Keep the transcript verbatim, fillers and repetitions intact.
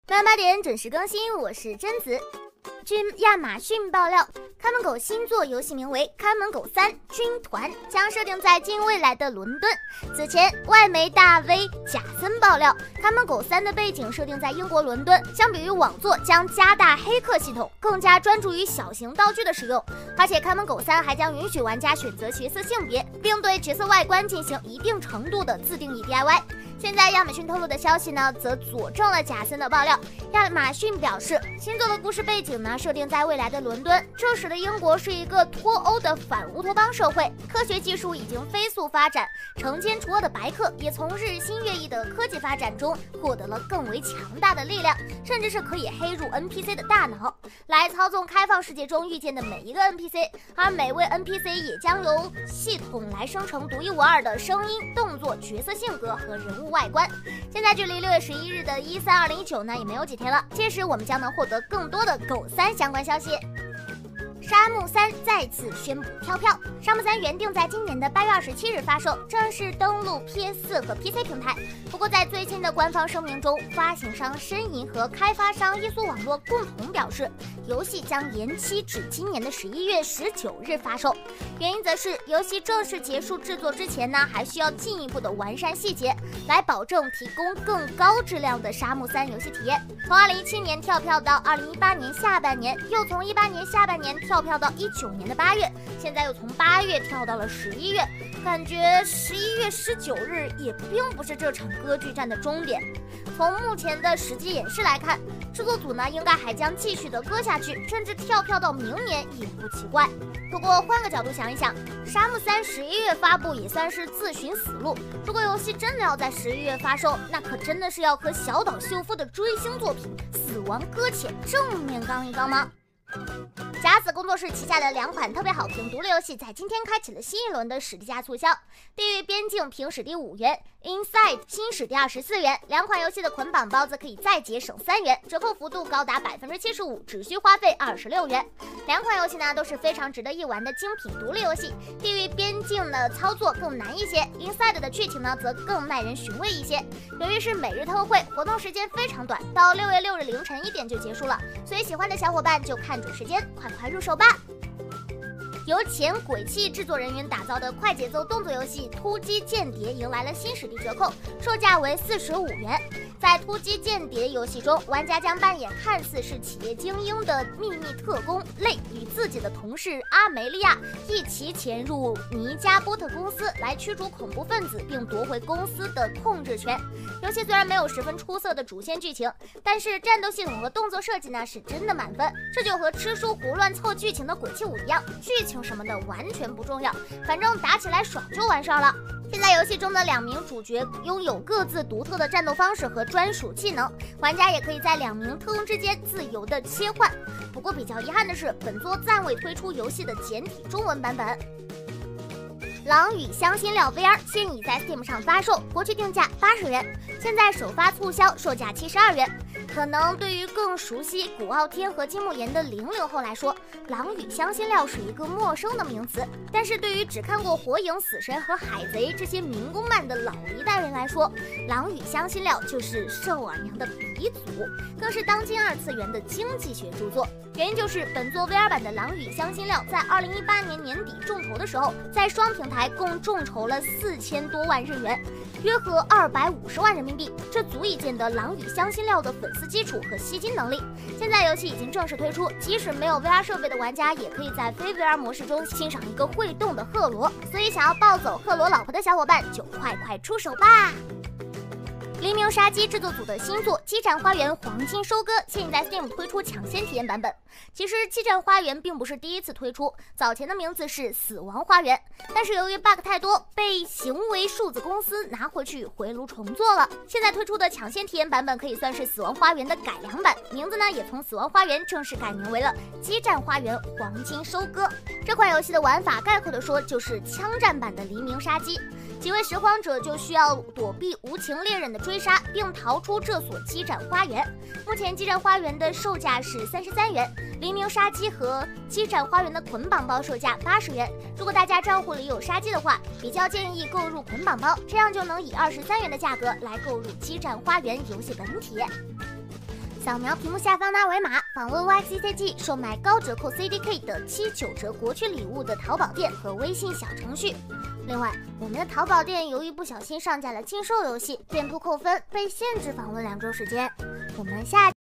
晚八点准时更新，我是贞子。据亚马逊爆料，看门狗新作游戏名为《看门狗三：军团》，将设定在近未来的伦敦。此前，外媒大 V 贾森爆料，《看门狗三》的背景设定在英国伦敦，相比于网作，将加大黑客系统，更加专注于小型道具的使用。而且，《看门狗三》还将允许玩家选择角色性别，并对角色外观进行一定程度的自定义 D I Y。现在亚马逊透露的消息呢，则佐证了贾森的爆料。亚马逊表示，新作的故事背景呢，设定在未来的伦敦。这时的英国是一个脱欧的反乌托邦社会，科学技术已经飞速发展，惩奸除恶的白客也从日新月异的科技发展中获得了更为强大的力量，甚至是可以黑入 N P C 的大脑，来操纵开放世界中遇见的每一个 N P C， 而每位 N P C 也将由系统来生成独一无二的声音、动作、角色性格和人物外观。现在距离六月十一日的一三二零一九呢也没有几天了，届时我们将能获得更多的狗三相关消息。沙漠三再次宣布跳票。沙漠三原定在今年的八月二十七日发售，正式登陆 P S 四 和 P C 平台。不过在最新的官方声明中，发行商申银和开发商耶稣网络共同表示，游戏将延期至今年的十一月十九日发售。原因则是游戏正式结束制作之前呢，还需要进一步的完善细节，来保证提供更高质量的沙漠三游戏体验。从二零一七年跳票到二零一八年下半年，又从一八年下半年跳票到一九年的八月，现在又从八月跳到了十一月，感觉十一月十九日也并不是这场歌剧战的终点。从目前的实际演示来看，制作组呢应该还将继续的搁下去，甚至跳票到明年也不奇怪。不过换个角度想一想，沙漠三十一月发布也算是自寻死路。如果游戏真的要在十一月发售，那可真的是要和小岛秀夫的追星作品《死亡搁浅》正面刚一刚吗？甲子工作室旗下的两款特别好评独立游戏在今天开启了新一轮的史地价促销。地狱边境凭史地五元 ，Inside 新史地二十四元，两款游戏的捆绑包则可以再节省三元，折扣幅度高达百分之七十五，只需花费二十六元。两款游戏呢都是非常值得一玩的精品独立游戏。地狱边境的操作更难一些 ，Inside 的剧情呢则更耐人寻味一些。由于是每日特惠，活动时间非常短，到六月六日凌晨一点就结束了，所以喜欢的小伙伴就看准时间，快快入手吧。由前鬼泣制作人员打造的快节奏动作游戏《突击间谍》迎来了新史地折扣，售价为四十五元。在《突击间谍》游戏中，玩家将扮演看似是企业精英的秘密特工类，与自己的同事阿梅利亚一起潜入尼加波特公司，来驱逐恐怖分子，并夺回公司的控制权。游戏虽然没有十分出色的主线剧情，但是战斗系统和动作设计呢是真的满分。这就和吃书胡乱凑剧情的鬼泣五一样，剧情什么的完全不重要，反正打起来爽就完事儿了。现在游戏中的两名主角拥有各自独特的战斗方式和专属技能，玩家也可以在两名特工之间自由的切换。不过比较遗憾的是，本作暂未推出游戏的简体中文版本。狼与香辛料 V R 现已在 Steam 上发售，国区定价八十元，现在首发促销，售价七十二元。可能对于更熟悉古傲天和金木研的零零后来说，狼与香辛料是一个陌生的名词，但是对于只看过火影、死神和海贼这些民工漫的老一代人来说，狼与香辛料就是兽耳娘的鼻祖，更是当今二次元的经济学著作。原因就是本作 V R 版的狼与香辛料在二零一八年年底众筹的时候，在双平台共众筹了四千多万日元，约合二百五十万人民币，这足以见得狼与香辛料的粉丝基础和吸金能力。现在游戏已经正式推出，即使没有 V R 设备的玩家，也可以在非 V R 模式中欣赏一个会动的赫罗。所以想要抱走赫罗老婆的小伙伴，就快快出手吧！黎明杀机制作组的新作《激战花园黄金收割》现已在 Steam 推出抢先体验版本。其实《激战花园》并不是第一次推出，早前的名字是《死亡花园》，但是由于 bug 太多，被行为数字公司拿回去回炉重做了。现在推出的抢先体验版本可以算是《死亡花园》的改良版，名字呢也从《死亡花园》正式改名为了《激战花园黄金收割》。这款游戏的玩法概括的说就是枪战版的黎明杀机。几位拾荒者就需要躲避无情猎人的追杀，并逃出这所激战花园。目前激战花园的售价是三十三元，黎明杀机和激战花园的捆绑包售价八十元。如果大家账户里有杀机的话，比较建议购入捆绑包，这样就能以二十三元的价格来购入激战花园游戏本体。 扫描屏幕下方的二维码，访问 Y X C G 售卖高折扣 C D K 的七九折国区礼物的淘宝店和微信小程序。另外，我们的淘宝店由于不小心上架了禁售游戏，店铺扣分，被限制访问两周时间。我们下。